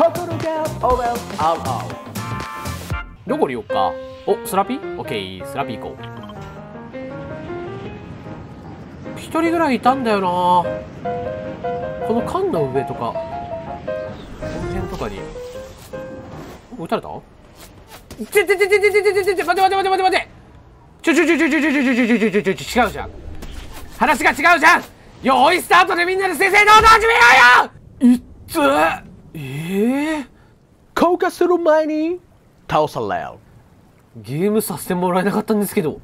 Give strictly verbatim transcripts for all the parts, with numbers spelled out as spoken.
心が折れるあうあう。 どこに行こうか。お、スラピー？オッケー、スラピー行こう。一人ぐらいいたんだよな。この缶の上とかこの辺とかに撃たれた？ちょちょちょちょちょちょちょちょ待て待て待て待て待て待てちょちょちょちょちょちょちょちょちょちょちょ違うじゃん。話が違うじゃん。よーいスタートでみんなで正々堂々始めようよ。いっつえー、 降下する前に倒される。 ゲームさせてもらえなかったんですけど。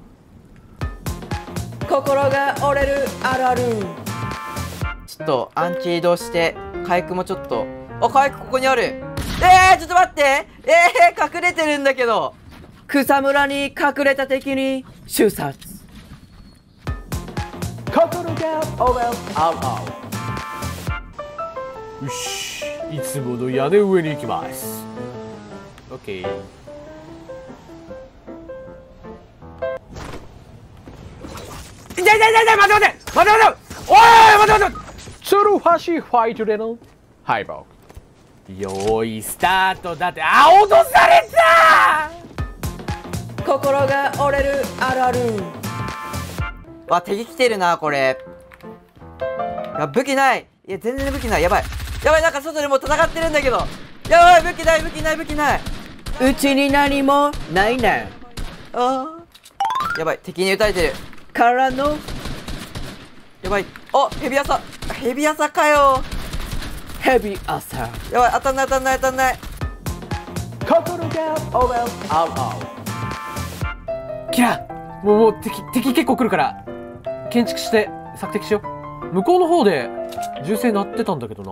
心が折れるあるある。ちょっとアンチ移動して回復もちょっと。あ、回復ここにある。えー、ちょっと待って。えー、隠れてるんだけど。草むらに隠れた敵に瞬殺。 心が折れるあうあよし、いつもの屋根上に行きます。オッケー。痛い痛い痛い痛い、待て待て待て待て、おい待て待て。 ツルハシファイトでの敗北。 よーいスタートだって。あ、落とされた。 心が折れるあるある。わ、敵来てるなこれ。いや武器ない。いや全然武器ない。やばいやばい。なんか外でもう戦ってるんだけど。やばい、武器ない武器ない武器ない。うちに何もないねん。あーやばい、敵に撃たれてるからの。やばい。あ、ヘビ朝。ヘビ朝かよ。ヘビ朝。やばい、当たんない当たんない当たんない。 心が折れるあうあキラもうもう敵敵結構来るから建築して索敵しよう。向こうの方で銃声鳴ってたんだけどな。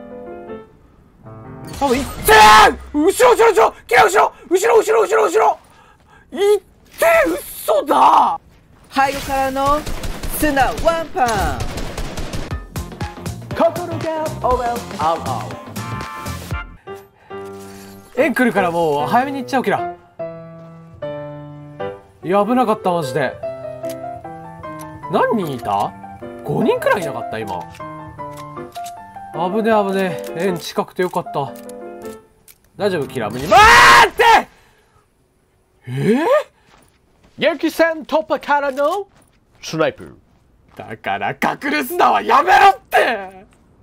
多分いってー、後ろ後ろ後ろキラ後ろ後ろ後ろ後ろ後ろいってー、嘘だ。 背後からの砂ワンパン。 心が折れるあうあう。 円来るからもう早めに行っちゃおう。キラいや危なかったマジで。何人いた？ ご 人くらいいなかった今。危ね危ねえ。円近くてよかった。大丈夫キラ無に。待って、えー、 激戦突破からのスナイプ。 だから隠れ砂はやめろって。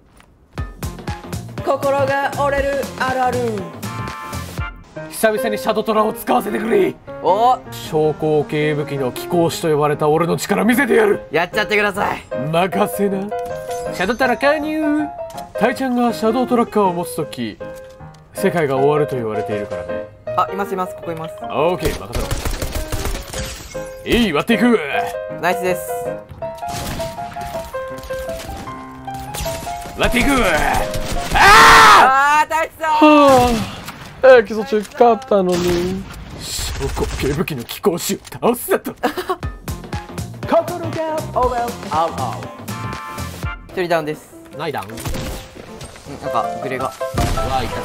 心が折れるあるある。 久々にシャドトラを使わせてくれ。 お、 昇降系武器の貴公子と呼ばれた俺の力見せてやる。 やっちゃってください。 任せな。シャドトラ加入。タイちゃんがシャドウトラッカーを持つとき世界が終わると言われているからね。 あ、いますいます、ここいます。 オーケー任せろ。えい割っていく。 ナイスです。 割っていく。 ああ、大地さん。 はあ、エキゾチック勝ったのに。 昇降系武器の貴公子を倒すだと。 心が折れるあうあ一人ダウンです。 ないだん。 なんかグレが。 うわ痛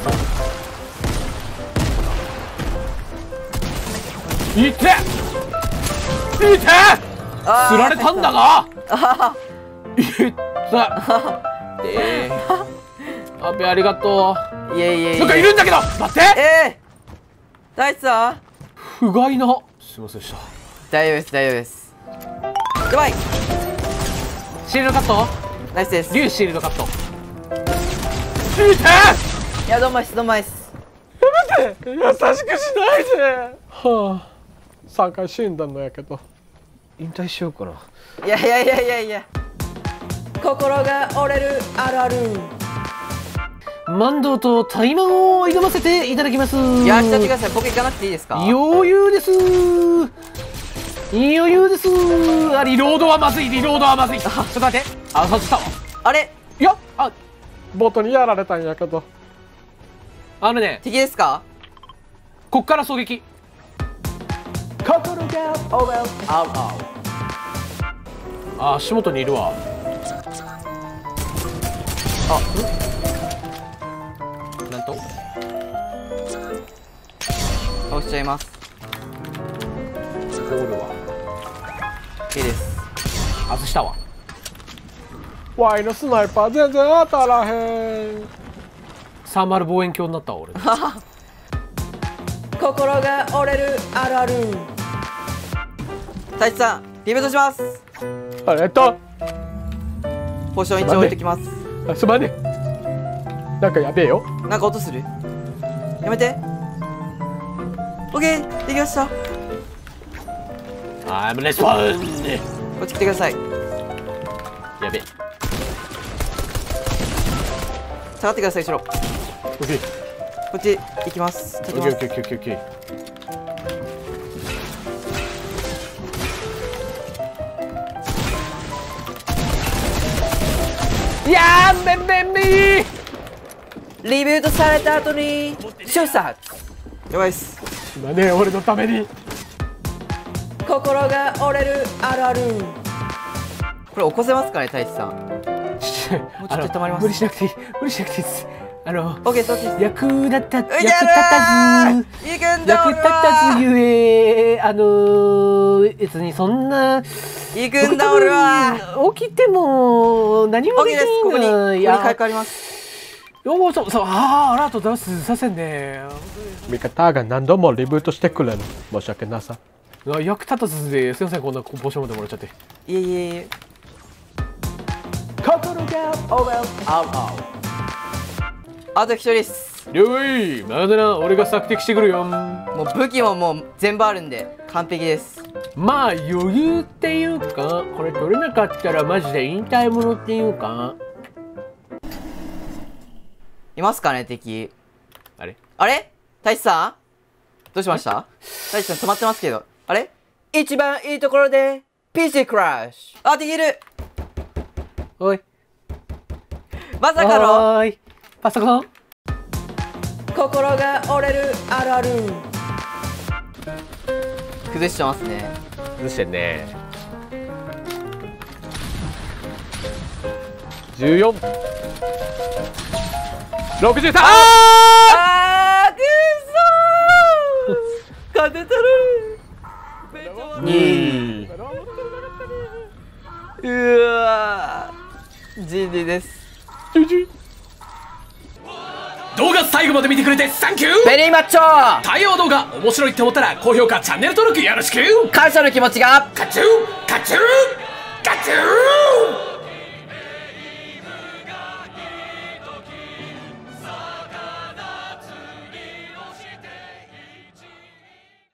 そう。いていて、釣られたんだが。いったえー、アペありがとう。いえいえいえ。 なんかいるんだけど待って。 えー、大地さん不甲斐な。すいませんでした。 大丈夫です大丈夫です。やばい。 シールドカット。 ナイスです。 竜シールドカット。いて。 いやどんまいっすどんまいっす。 やめて、優しくしないで。はあ、さんかい死んだのやけど引退しようかな。 いやいやいやいやいや。心が折れるあるある。 万堂とタイマンを挑ませていただきます。 やっちゃってください。僕行かなくていいですか？ 余裕です。余裕です。あ、リロードはまずい。リロードはまずい。ちょっと待って。あ、外したわ。 あれ、 いや、あ、ボットにやられたんやけど。 あのね、 敵ですか？ こっから狙撃。 心が折れるあうあう。 あ、足元にいるわ。あ、んなんと倒しちゃいます。 ゴールは OK です。 外したわ。 ワイのスナイパー全然当たらへん。 サーマル望遠鏡になったわ俺。 心が折れるあるある。太一さんリベートします。 ありがとポーション一応置いときます。 う。あ、すまねえ。なんかやべえよ。 なんか音する。やめて。オッケーできました。 I'm respawn。 こっち来てください。 やべえ。 下がってください後ろ。 オッケー。 こっち行きます。 オ行きます。 ッケーオッケーオッケーオッケー。 いやーめんめんめー。 リビュートされた後に出殺。やばいっす。 すまねえ俺のために。 心が折れるあるある。これ起こせますかね太一さん。もうちょっと溜まります。 無理しなくていい。無理しなくていいです。あの、 オッケー、オッケー。 役立った、役立いけるたず。 ー。いくんだ役立たずゆえ、あのー、別にそんな。 行くんだ俺は。 起きても何もできない。 ここに、ここにいや回復あります。 おお、そうそう、ああ、ありがとうございます。させんね。 味方が何度もリブートしてくれる。申し訳なさ。 あ、役立たずで、すいません、こんなポーションまでもらっちゃって。 いえいえいえ。 心が折れるあるある。 あと一人です。 了解。まだな、俺が索敵してくるよ。 もう武器ももう全部あるんで完璧です。 まあ余裕っていうか、これ取れなかったらマジで引退者っていうか。 いますかね敵。 あれあれ太一さんどうしました？太一さん止まってますけど。あれ一番いいところで ピーシー クラッシュ。あ、できる。 おい。 まさかのおーい。パソコン心が折れるあるある。崩してますね。 崩してんね。 じゅうよん。ろくじゅうさん。 あーくそー勝てたる。 に。 うわー ジージー です。 動画最後まで見てくれてサンキュー。 ベリーマッチョ。 対応動画面白いって思ったら高評価チャンネル登録よろしく。 感謝の気持ちがカチューカチューカチュー